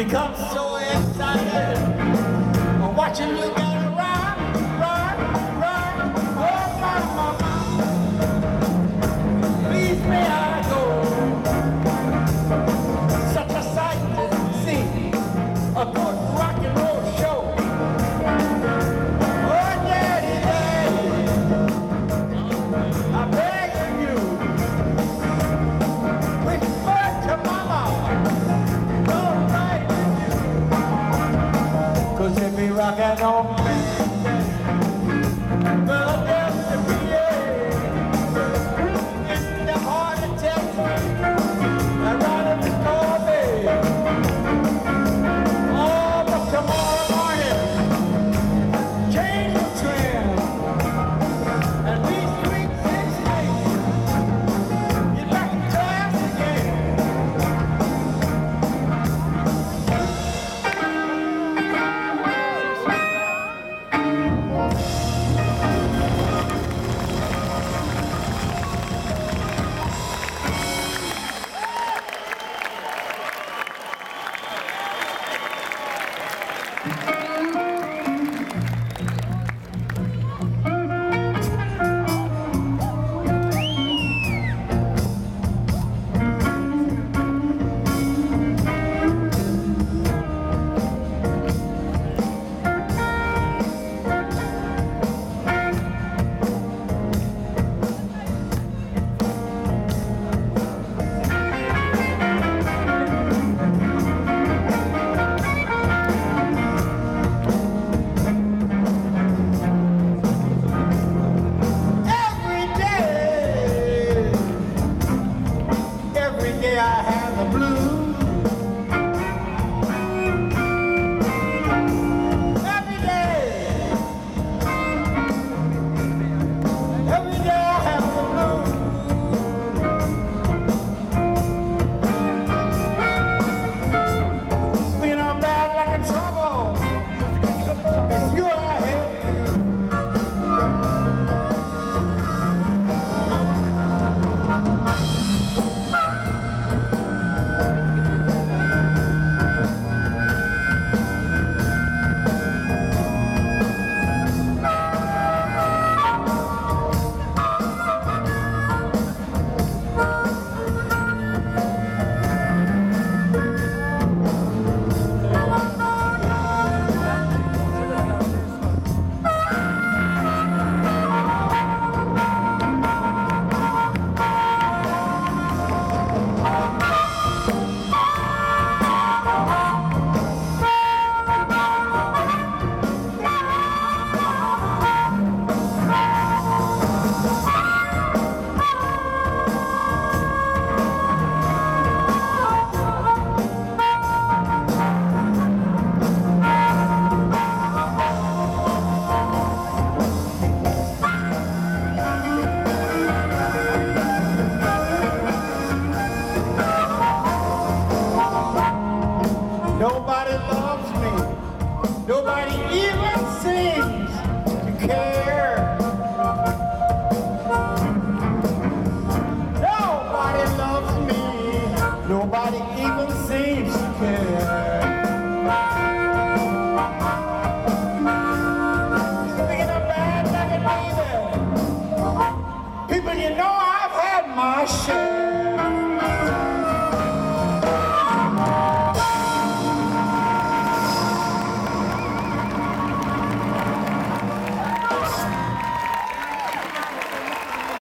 become so excited watching you get around, run, run, oh my mama, please may I go. Such a sight to see, a good rock and roll show. Oh daddy, daddy, I beg of you, whisper to mama. Cause if we rockin' on me, well, there's the PA in the heart of Texas, and right in the Corby. Oh, but tomorrow morning, change the trend, and these 3, 6, 8, get back in class again. I have the blues. Every day I have the blues. When I'm bad like in trouble, it's you I have. Nobody loves me. Nobody even seems to care. Nobody loves me. Nobody even